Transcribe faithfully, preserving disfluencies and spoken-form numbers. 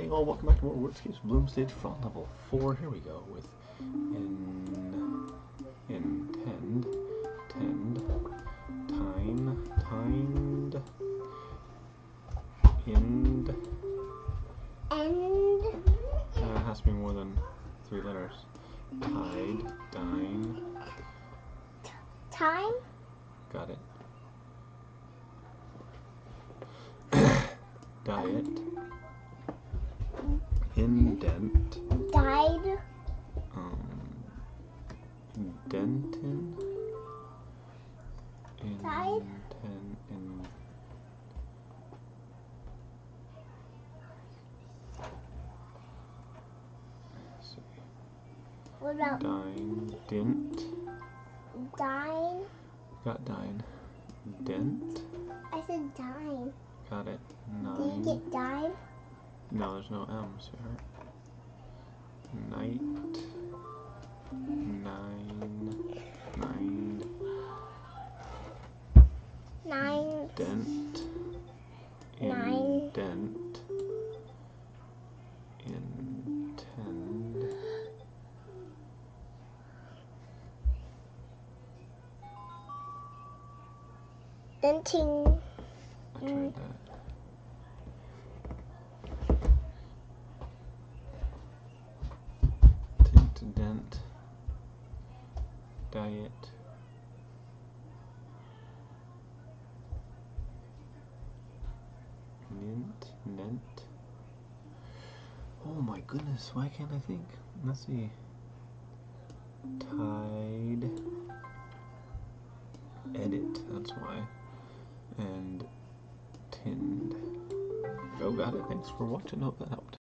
all, welcome back to more Wordscapes Bloomstage Front Level four. Here we go with in, intend, tend, tine, tined, end. End. Uh, it has to be more than three letters. Tide, dine. Time. Got it. Diet. Indent. Died. Um, dentin. Died. Inten, in. Let's see. What about Dine. Dint. dine? Got dine. Dent. I said dine. Got it. Do Nine. you get dine? No, there's no M's here. Night. Nine. Nine. Nine. Dent. Nine. Indent. Intend. Denting. I tried that. Tint, dent. Diet. Nint, nent. Oh my goodness, why can't I think? Let's see. Tide. Edit, that's why. And tinned. Oh, got it. Thanks for watching. Hope that helped.